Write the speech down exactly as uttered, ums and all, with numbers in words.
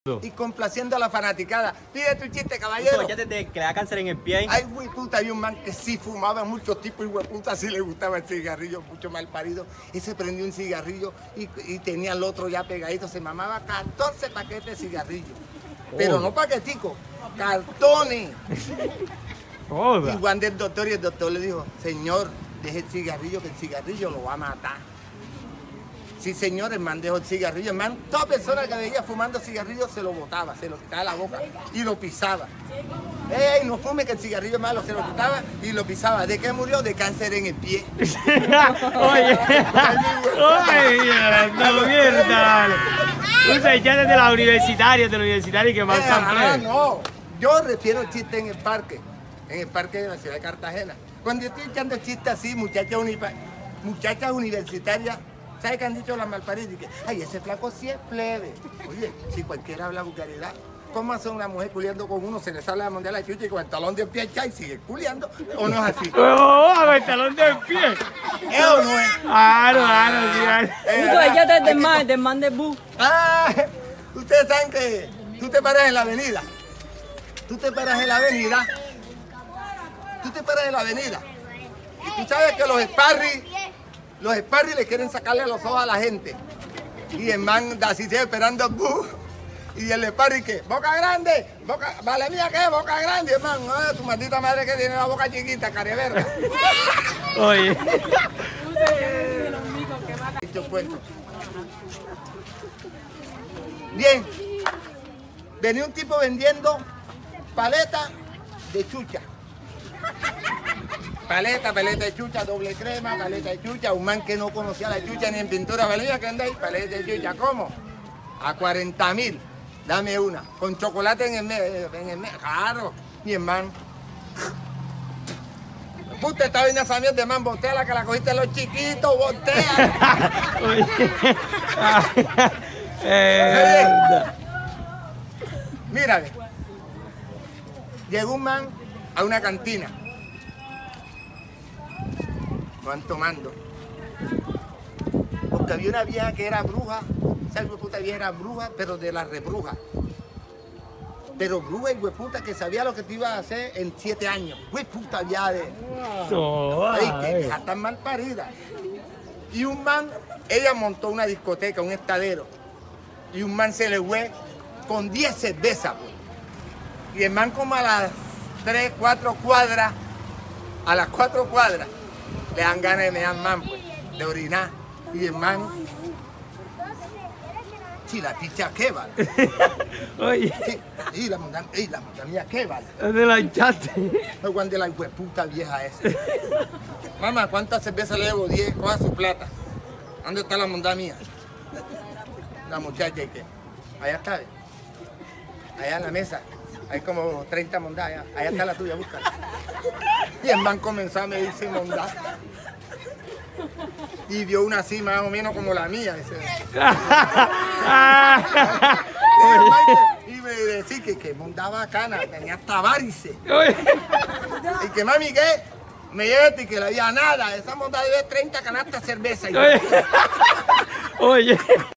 Y complaciendo a la fanaticada. Pide tu chiste, caballero. Ya te, te da cáncer en el pie. Ay, güey, puta, había un man que sí fumaba, muchos tipos, y güey, puta, sí le gustaba el cigarrillo, mucho mal parido. Y se prendió un cigarrillo y, y tenía el otro ya pegadito. Se mamaba catorce paquetes de cigarrillos. Oh. Pero no paqueticos, cartones. Oh, y cuando el doctor, y el doctor le dijo, señor, deje el cigarrillo, que el cigarrillo lo va a matar. Sí, señor, el man dejó el cigarrillo. El man, toda persona que veía fumando cigarrillo se lo botaba, se lo quitaba de la boca y lo pisaba. ¡Ey, no fume, que el cigarrillo es malo! Se lo quitaba y lo pisaba. ¿De qué murió? De cáncer en el pie. Oye, oye, no, mierda. Usa ya desde la universitaria, de la universitaria que más Ah, no. Yo refiero el chiste en el parque, en el parque de la ciudad de Cartagena. Cuando yo estoy echando chistes así, muchachas, uni muchachas universitarias, ¿sabes qué han dicho las malparidas? Que, ay, ese flaco sí es plebe. Oye, si cualquiera habla vulgaridad, ¿cómo hace una mujer culiando con uno? Se le sale la mundial la chucha y con el talón de pie echa y sigue culiando. ¿O no es así? ¡Oh, con el talón de pie! ¿Es o no es? ¡Claro, claro, claro! Ella te del man, del man de bus. Ah, ustedes saben que tú te paras en la avenida. Tú te paras en la avenida. Tú te paras en la avenida. Y tú sabes que los sparring... Los sparring le quieren sacarle los ojos a la gente. Y el man así sigue esperando el bus. Y el sparring que, boca grande, boca, vale mía que boca grande, hermano. No, tu maldita madre que tiene la boca chiquita, careverga. Oye. Bien. Venía un tipo vendiendo paletas de chucha. Paleta, paleta de chucha, doble crema, paleta de chucha, un man que no conocía la chucha ni en pintura, ¿valía que anda ahí? Paleta de chucha, ¿cómo? A cuarenta mil, dame una, con chocolate en el medio, en el medio, claro, mi hermano. Puta, esta vaina esa mierda, man, botea que la cogiste los chiquitos, botea. eh, Mira, llegó un man a una cantina. Van tomando. Porque había una vieja que era bruja. Esa hueputa vieja era bruja, pero de la rebruja. Pero bruja y hueputa que sabía lo que te iba a hacer en siete años. Hueputa vieja de... Ay, que vieja tan mal parida. Y un man, ella montó una discoteca, un estadero. Y un man se le fue con diez cervezas. Pues. Y el man como a las tres, cuatro cuadras, a las cuatro cuadras, le dan ganas de mear man, pues, de orinar. Y el man, sí, la picha, ¿qué vale? Oye. Sí, y la monda, y la monda mía, ¿qué vale? ¿Dónde la echaste? No, cuando la hueputa vieja esa. Mamá, ¿cuántas cervezas le debo? diez, coja su plata. ¿Dónde está la monda mía? La muchacha, ¿y qué? Allá está, ¿eh? Allá en la mesa. Hay como treinta mondas allá. Allá está la tuya, búscala. Y el man comenzó a medirse mondá. Y dio una así más o menos como la mía. Ese. y, y me decía que, que mondá bacana, tenía hasta varices. Y que mami, ¿qué? Me lleve y que no había nada. Esa mondá debe treinta canastas de cerveza. Y Oye. Oye.